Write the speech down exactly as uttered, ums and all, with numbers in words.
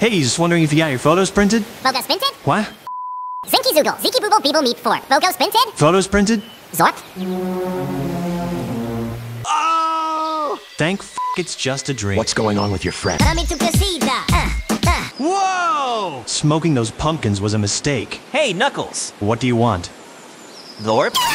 Hey, just wondering if you got your photos printed? Bogos binted? What? Zinky Zoogle, Ziki Booble Beeble Meep four. Bogos binted? Photos printed? Zorp? Oh! Thank f it's just a dream. What's going on with your friend? Rami to Casida. Uh, uh. Whoa! Smoking those pumpkins was a mistake. Hey, Knuckles. What do you want? Zorp?